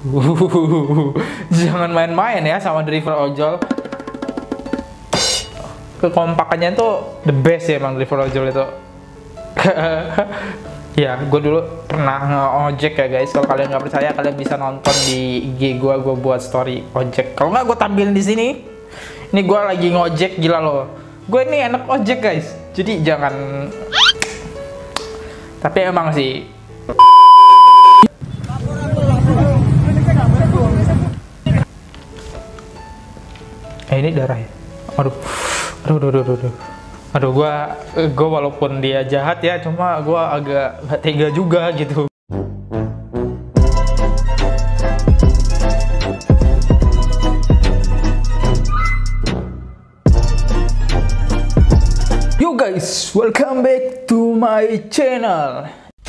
Jangan main-main ya sama driver ojol. Kekompakannya tuh the best ya emang driver ojol itu. Ya, gue dulu pernah nge-ojek ya guys. Kalau kalian nggak percaya, kalian bisa nonton di IG gue buat story ojek. Kalau nggak, gue tampilin di sini. Ini gue lagi ngojek, gila loh. Gue ini enak ojek guys. Jadi jangan. Tapi emang sih. Ini darah ya. Aduh. Aduh, gue walaupun dia jahat ya, cuma gue agak gak tega juga gitu. Yo guys, welcome back to my channel.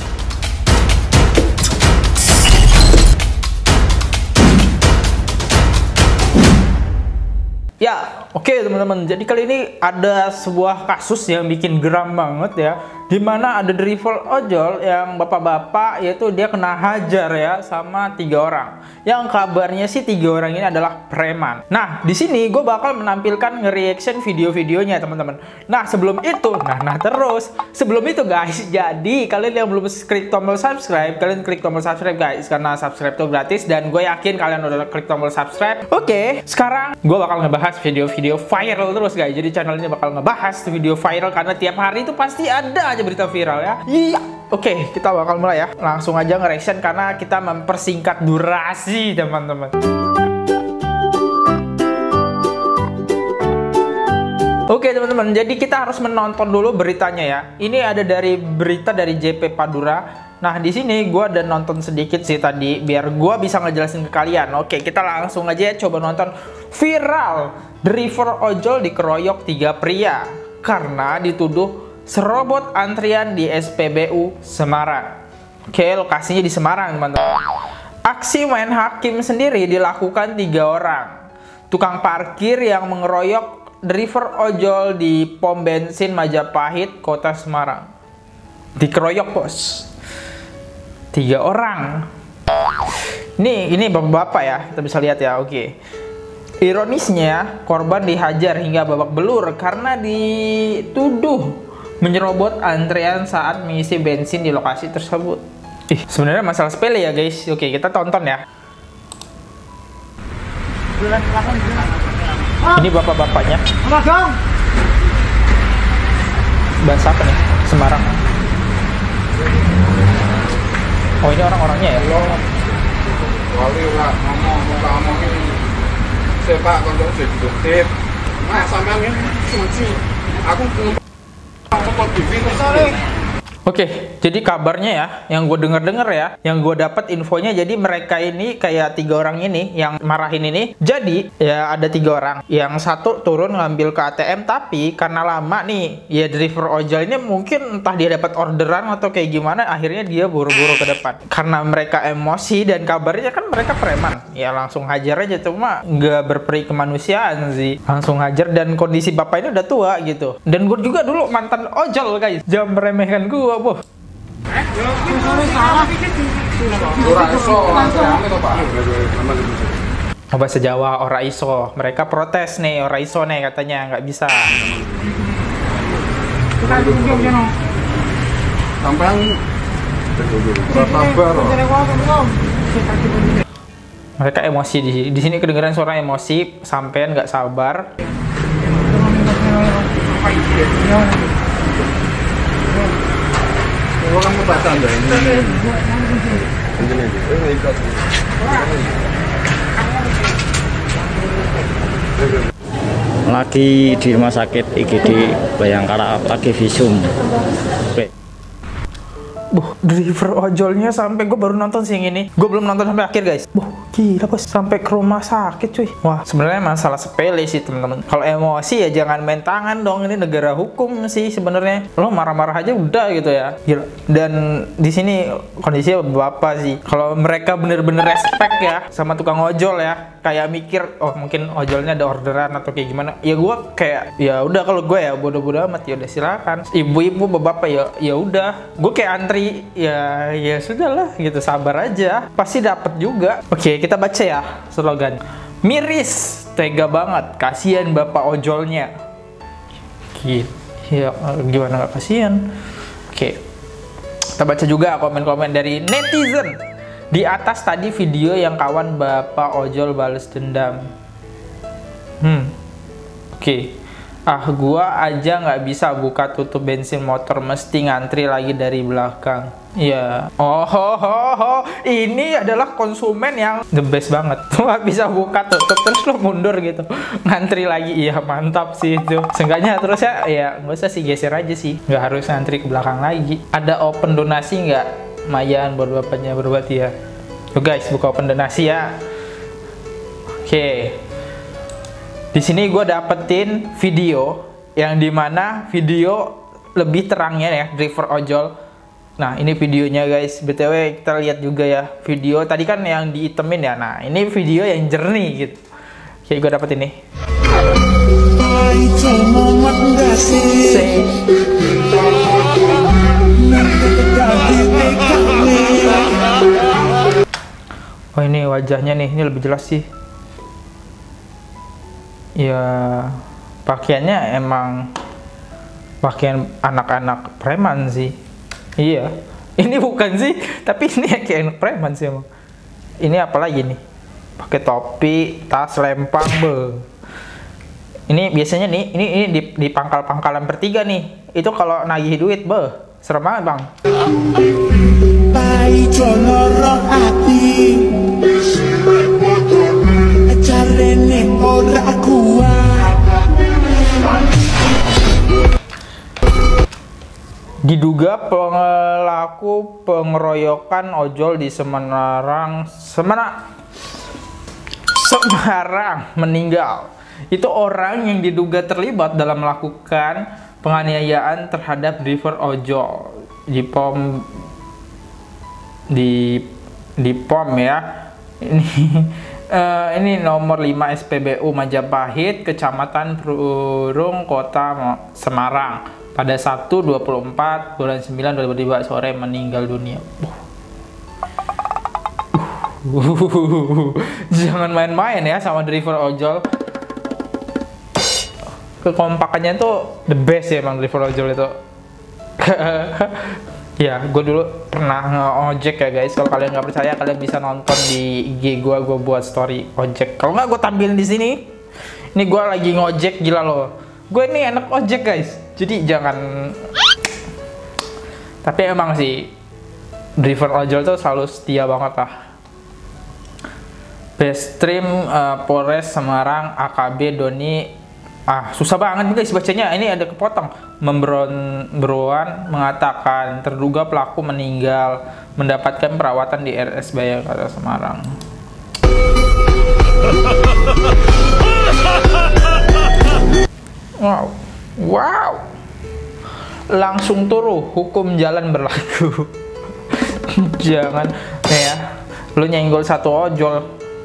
Ya, oke teman-teman. Jadi kali ini ada sebuah kasus yang bikin geram banget ya. Dimana ada driver ojol yang bapak-bapak, yaitu dia kena hajar ya sama 3 orang. Yang kabarnya sih 3 orang ini adalah preman. Nah, di sini gue bakal menampilkan nge-reaction video-videonya teman-teman. Nah, sebelum itu, sebelum itu guys, jadi kalian yang belum klik tombol subscribe, kalian klik tombol subscribe guys, karena subscribe itu gratis dan gue yakin kalian udah klik tombol subscribe. Oke, sekarang gue bakal ngebahas video-video viral terus guys. Jadi channel ini bakal ngebahas video viral karena tiap hari itu pasti ada aja berita viral ya. Iya. Oke, kita bakal mulai ya. Langsung aja nge-reaction karena kita mempersingkat durasi, teman-teman. Oke, teman-teman. Jadi kita harus menonton dulu beritanya ya. Ini ada berita dari JP Padura. Nah, di sini gue ada nonton sedikit sih tadi biar gue bisa ngejelasin ke kalian. Oke, kita langsung aja ya coba nonton. Viral, driver ojol dikeroyok 3 pria karena dituduh serobot antrian di SPBU Semarang. Oke, lokasinya di Semarang, teman-teman. Aksi main hakim sendiri dilakukan 3 orang. Tukang parkir yang mengeroyok driver ojol di pom bensin Majapahit, Kota Semarang. Dikeroyok, bos. 3 orang. Ini bapak-bapak ya, kita bisa lihat ya. Oke. Ironisnya, korban dihajar hingga babak belur karena dituduh menyerobot antrean saat mengisi bensin di lokasi tersebut. Sebenarnya masalah sepele ya guys. Oke, kita tonton ya. Ini bapak-bapaknya. Bahasa apa nih? Semarang. Oh, ini orang-orangnya ya? Wali lah, ngomong ini. Pak, kalau jadi dokter. Nah, sampean ini suci. Aku Oke, jadi kabarnya ya, yang gue denger ya, yang gue dapat infonya, jadi mereka ini kayak 3 orang ini yang marahin ini. Jadi ya ada 3 orang, yang satu turun ngambil ke ATM, tapi karena lama nih, ya driver ojol ini mungkin entah dia dapat orderan atau kayak gimana, akhirnya dia buru-buru ke depan. Karena mereka emosi dan kabarnya kan mereka preman, ya langsung hajar aja, cuma nggak berperi kemanusiaan sih, langsung hajar dan kondisi bapak ini udah tua gitu. Dan gue juga dulu mantan ojol guys, jangan meremehkan gue. Boh. Bahasa Jawa ora iso. Mereka protes nih, ora iso nih katanya, nggak bisa. Mereka emosi di sini kedengeran suara emosi, sampean nggak sabar. Lagi di rumah sakit IGD Bayangkara, lagi visum. Driver ojolnya sampai gue baru nonton sih yang ini. Gue belum nonton sampai akhir guys. Gila bos, sampai ke rumah sakit cuy. Wah, sebenarnya masalah sepele sih teman-teman. Kalau emosi ya jangan main tangan dong. Ini negara hukum sih sebenarnya. Lo marah-marah aja udah gitu ya. Gila. Dan di sini kondisinya bapak sih. Kalau mereka bener-bener respect ya sama tukang ojol ya, kayak mikir, oh mungkin ojolnya ada orderan atau kayak gimana. Ya gue kayak ya udah, kalau gue ya bodoh-bodoh amat, ya udah silakan. Ibu-ibu bapak ya udah. Gue kayak antri ya sudahlah gitu, sabar aja, pasti dapat juga. Oke, kita baca ya slogan. Miris, tega banget, kasihan bapak ojolnya. Ya, gimana gak kasihan? Oke, kita baca juga komen-komen dari netizen. Di atas tadi video yang kawan bapak ojol balas dendam. Oke. Gua aja nggak bisa buka tutup bensin motor, mesti ngantri lagi dari belakang. Iya. Ini adalah konsumen yang the best banget. Nggak bisa buka tutup terus lo mundur gitu, ngantri lagi. Iya, mantap sih itu. Seenggaknya terus ya nggak usah sih, geser aja sih, nggak harus ngantri ke belakang lagi. Ada open donasi nggak? Mayan buat bapaknya berbakti ya. Tuh guys, buka open donasi ya. Oke. Di sini gue dapetin video yang dimana video lebih terangnya ya, driver ojol. Nah, ini videonya guys. BTW kita lihat juga ya video tadi kan yang diitemin ya. Nah, ini video yang jernih gitu. Oke, gue dapet ini. Oh, ini wajahnya nih, ini lebih jelas sih. Ya, pakaiannya emang pakaian anak-anak preman sih. Iya, ini bukan sih, tapi ini kayak anak preman sih emang. Ini apalagi nih? Pakai topi, tas lempang, Ini biasanya nih, ini di pangkal-pangkalan bertiga nih. Itu kalau nagih duit, serem banget bang. Diduga pelaku pengeroyokan ojol di Semarang meninggal. Itu orang yang diduga terlibat dalam melakukan penganiayaan terhadap driver ojol di POM ya. Ini nomor 5 SPBU Majapahit, Kecamatan Prurung, Kota Semarang. Pada Sabtu 24 bulan 9 2023 sore meninggal dunia. Jangan main-main ya sama driver ojol. Kekompakannya tuh the best ya emang driver ojol itu. Ya, gue dulu pernah nge-ojek ya guys. Kalau kalian nggak percaya, kalian bisa nonton di IG gue buat story ojek. Kalau nggak, gue tampilin di sini. Ini gue lagi ngojek, gila loh. Gue ini anak ojek guys. Jadi jangan. Tapi emang sih driver ojol tuh selalu setia banget lah. Bestream Polres Semarang AKB Doni. Susah banget guys bacanya. Ini ada kepotong. Membroan mengatakan terduga pelaku meninggal mendapatkan perawatan di RS Bayangkara Semarang. Wow. Langsung turu, hukum jalan berlaku. Jangan nih ya. Lu nyenggol satu ojol.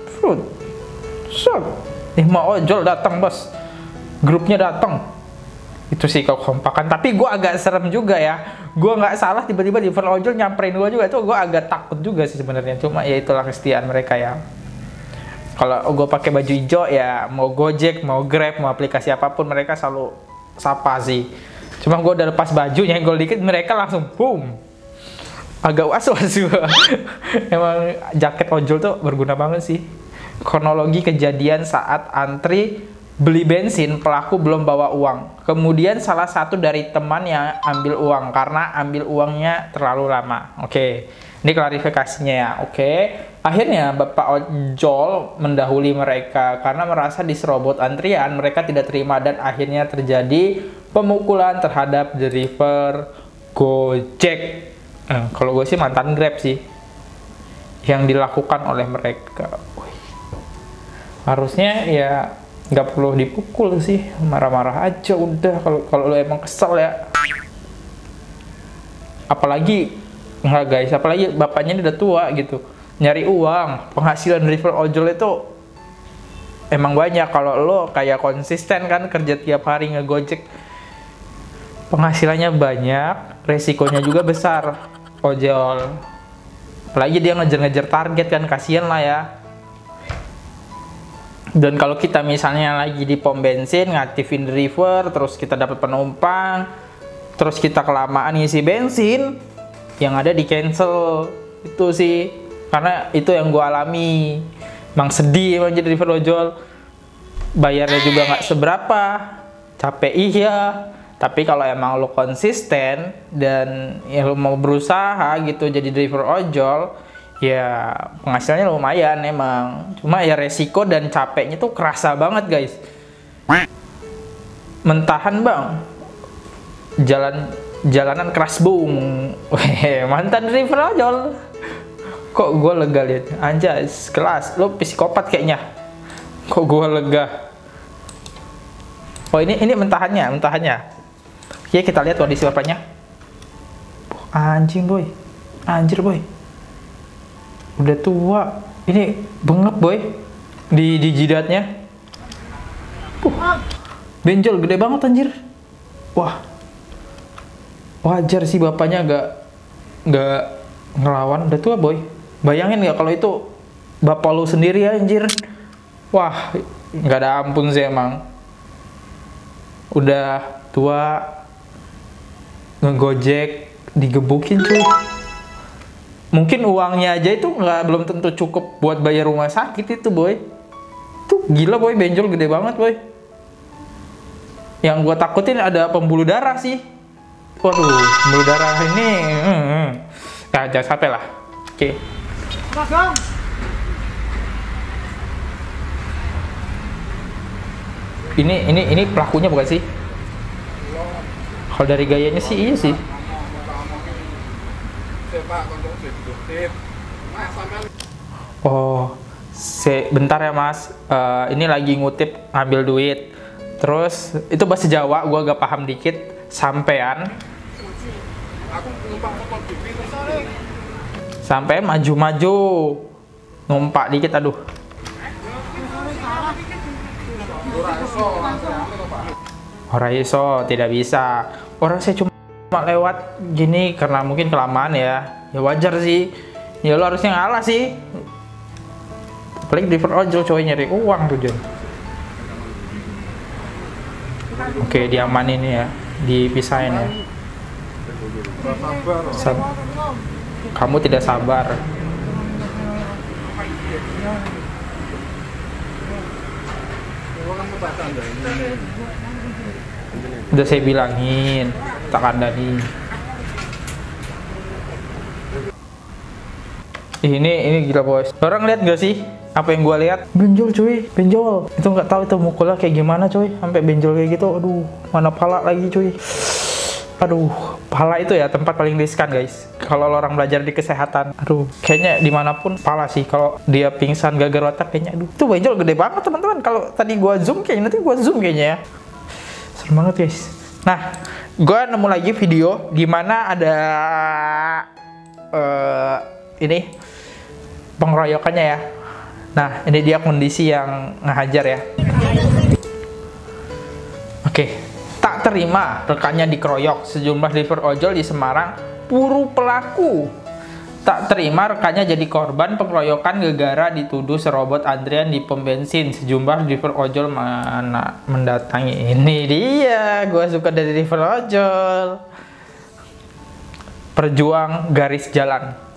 Set. 5 ojol datang, bos. Grupnya datang. Itu sih kekompakan. Tapi gue agak serem juga ya. Gue nggak salah tiba-tiba driver ojol nyamperin gue juga. Itu gue agak takut juga sih sebenarnya. Cuma ya itulah kesetiaan mereka ya. Kalau gue pakai baju hijau ya, mau Gojek, mau Grab, mau aplikasi apapun mereka selalu sapa sih. Cuma gue udah lepas baju nyenggol dikit mereka langsung boom. Agak was-was juga. Emang jaket ojol tuh berguna banget sih. Kronologi kejadian saat antri beli bensin, pelaku belum bawa uang. Kemudian salah satu dari teman yang ambil uang karena ambil uangnya terlalu lama. Oke, ini klarifikasinya ya. Oke, akhirnya bapak ojol mendahului mereka karena merasa diserobot antrian. Mereka tidak terima dan akhirnya terjadi pemukulan terhadap driver Gojek. Kalau gue sih mantan Grab sih yang dilakukan oleh mereka. Harusnya ya nggak perlu dipukul sih, marah-marah aja udah kalau lo emang kesel ya. Apalagi nggak guys, apalagi bapaknya ini udah tua gitu, nyari uang. Penghasilan driver ojol itu emang banyak. Kalau lo kayak konsisten kan kerja tiap hari ngegojek, penghasilannya banyak, resikonya juga besar ojol. Apalagi dia ngejar-ngejar target kan, kasihan lah ya. Dan kalau kita misalnya lagi di pom bensin ngaktifin driver, terus kita dapat penumpang, terus kita kelamaan ngisi bensin, yang ada di cancel. Itu sih, karena itu yang gue alami. Emang sedih emang jadi driver ojol. Bayarnya juga nggak seberapa, capek iya. Tapi kalau emang lo konsisten dan ya lo mau berusaha gitu jadi driver ojol, ya penghasilannya lumayan emang. Cuma ya resiko dan capeknya tuh kerasa banget guys. Mentahan bang, jalanan keras bung. Weh, mantan driver ojol. Kok gue lega liat, anjay kelas, lo psikopat kayaknya. Kok gue lega. Oh ini mentahannya. Ya kita lihat kondisi bapaknya. Anjing boy, anjir boy. Udah tua, ini bengep boy di jidatnya. Benjol gede banget anjir. Wah, wajar sih bapaknya nggak ngelawan, udah tua boy. Bayangin nggak kalau itu bapak lu sendiri anjir. Wah, nggak ada ampun sih emang. Udah tua, ngegojek, digebukin cuy. Mungkin uangnya aja itu belum tentu cukup buat bayar rumah sakit itu boy. Tuh gila boy, benjol gede banget boy. Yang gue takutin ada pembuluh darah sih. Waduh, pembuluh darah ini. Nah, jangan sampai lah. Oke. Ini pelakunya bukan sih? Kalau dari gayanya sih iya sih. Oh, bentar ya mas. Ini lagi ngutip ngambil duit. Terus itu bahasa Jawa, gua agak paham dikit. Sampean maju-maju, numpak dikit, aduh. Ora iso, tidak bisa. Orang saya cuma lewat gini karena mungkin kelamaan ya. Ya wajar sih. Ya lo harusnya ngalah sih. Paling driver ojol cowok nyari uang tuh Jon. Oke, diamanin ya, dipisahin ya. Kamu tidak sabar. Udah saya bilangin, tak kandani. Ini gila bos. Orang lihat gak sih apa yang gua lihat? Benjol cuy, benjol. Itu nggak tahu itu mukulnya kayak gimana cuy, sampai benjol kayak gitu. Aduh, mana pala lagi cuy. Aduh, pala itu ya tempat paling riskan guys. Kalau orang belajar di kesehatan, aduh, kayaknya dimanapun pala sih. Kalau dia pingsan gagal otak kayaknya, aduh, itu benjol gede banget teman-teman. Kalau tadi gua zoom kayaknya, nanti gua zoom kayaknya ya. Serem banget guys. Nah, gua nemu lagi video di mana ada ini pengeroyokannya ya. Nah, ini dia kondisi yang ngehajar ya. Oke. Tak terima rekannya dikeroyok. Sejumlah driver ojol di Semarang buru pelaku. Tak terima rekannya jadi korban pengeroyokan gara-gara dituduh serobot antrian di pom bensin. Sejumlah driver ojol mana mendatangi. Ini dia, gue suka dari driver ojol. Perjuang garis jalan.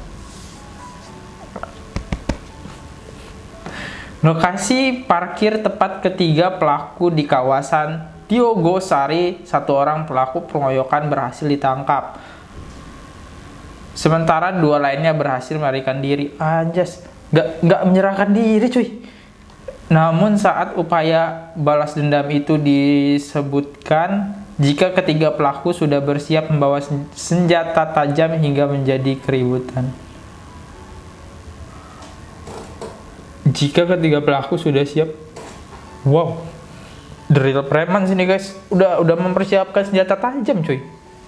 Lokasi parkir tempat ketiga pelaku di kawasan Tiogosari. Satu orang pelaku pengeroyokan berhasil ditangkap. Sementara dua lainnya berhasil melarikan diri. Anjas, nggak menyerahkan diri cuy. Namun saat upaya balas dendam itu disebutkan jika ketiga pelaku sudah bersiap membawa senjata tajam hingga menjadi keributan. Jika ketiga pelaku sudah siap, wow, the real preman sini guys, udah mempersiapkan senjata tajam cuy.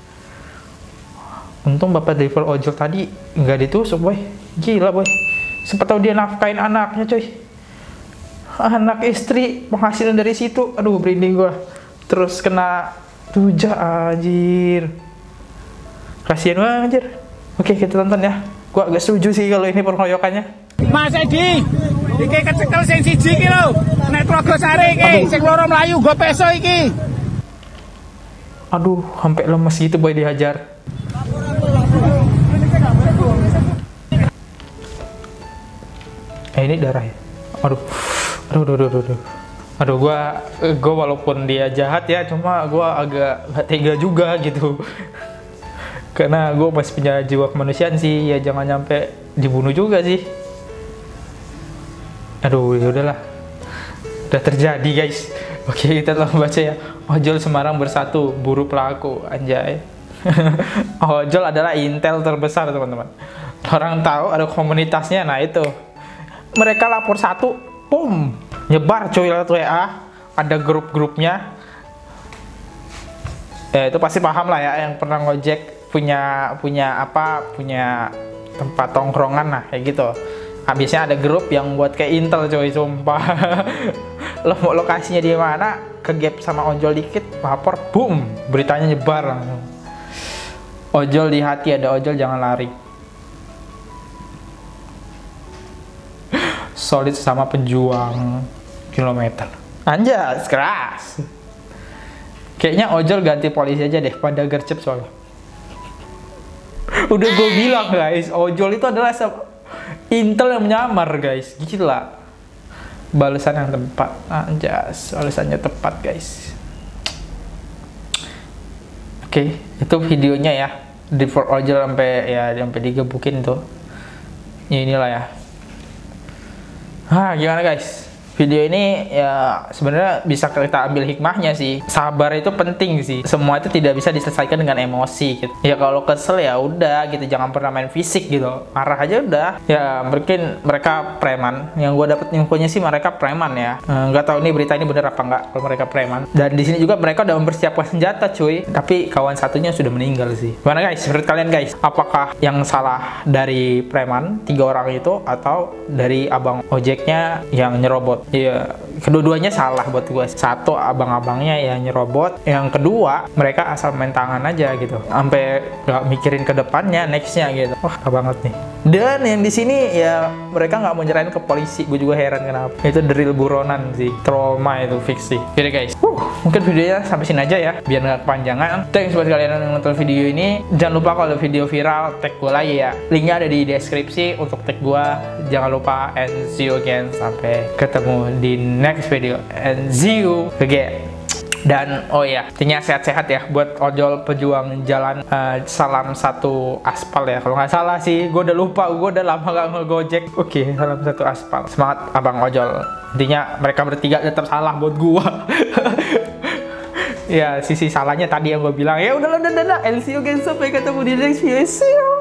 Untung bapak driver ojol tadi nggak ditusuk boy, gila boy. Sempat tahu dia nafkain anaknya cuy, anak istri, penghasilan dari situ, aduh berinding gua. Terus kena rujak anjir, kasihan banget anjir. Oke kita tonton ya, gua agak setuju sih kalau ini pengeroyokannya. Mas Edi, Iki kecekel sing siji iki lho. Nek Trogosari iki, sing loro mlayu go peso iki. Aduh, sampai lemes gitu boy dihajar. Ini darah ya. Aduh. Aduh, gua walaupun dia jahat ya, cuma gua agak gak tega juga gitu. Karena gua masih punya jiwa kemanusiaan sih, ya jangan sampai dibunuh juga sih. Aduh, ya udahlah. Udah terjadi, guys. Oke, kita telah baca ya. Ojol Semarang bersatu, buru pelaku, anjay. Ojol adalah intel terbesar, teman-teman. Orang tahu ada komunitasnya, nah itu. Mereka lapor satu, pum, nyebar cuy lewat WA, ada grup-grupnya. Ya itu pasti paham lah ya, yang pernah ngojek punya tempat tongkrongan lah kayak gitu. Nah, biasanya ada grup yang buat kayak intel coy, sumpah. Lo mau lokasinya di mana, ke gap sama ojol dikit, lapor, boom, beritanya nyebar langsung. Ojol di hati, ada ojol jangan lari. Solid sama pejuang kilometer. Anjas, keras. Kayaknya ojol ganti polisi aja deh, pada gercep soalnya. Udah gue bilang guys, ojol itu adalah intel yang menyamar guys, gila. Balasan yang tepat, anjas, balasannya tepat guys. Oke, itu videonya ya. Di for ojol sampai digebukin tuh. Ya inilah ya. Gimana guys? Video ini ya sebenarnya bisa kita ambil hikmahnya sih. Sabar itu penting sih. Semua itu tidak bisa diselesaikan dengan emosi gitu. Ya kalau kesel ya udah gitu, jangan pernah main fisik gitu. Marah aja udah. Ya mungkin mereka preman. Yang gue dapet infonya sih mereka preman ya. Nggak tahu nih berita ini bener apa nggak kalau mereka preman. Dan di sini juga mereka udah mempersiapkan senjata cuy. Tapi kawan satunya sudah meninggal sih. Gimana guys? Menurut kalian guys? Apakah yang salah dari preman 3 orang itu atau dari abang ojeknya yang nyerobot? Iya, kedua-duanya salah buat gue. Satu, abang-abangnya yang nyerobot. Yang kedua, mereka asal main tangan aja gitu, sampai gak mikirin ke depannya, nextnya gitu. Wah, banget nih. Dan yang di sini ya mereka nggak mau nyerahin ke polisi. Gue juga heran kenapa. Itu drill buronan sih, trauma itu fix sih. Jadi guys, mungkin videonya sampai sini aja ya, biar nggak kepanjangan. Thanks buat kalian yang nonton video ini. Jangan lupa kalau video viral tag gue lagi ya. Linknya ada di deskripsi untuk tag gue. Jangan lupa, and see you again. Sampai ketemu di next video, and see you again. Dan oh ya, intinya sehat-sehat ya buat ojol pejuang jalan. Salam satu aspal ya kalau nggak salah sih. Gue udah lupa, gue udah lama gak ngegojek. Oke, salam satu aspal. Semangat abang ojol. Intinya mereka bertiga tetap salah buat gue. Ya sisi salahnya tadi yang gue bilang. Ya udah, and see you again. Sampai ketemu di next video. See you.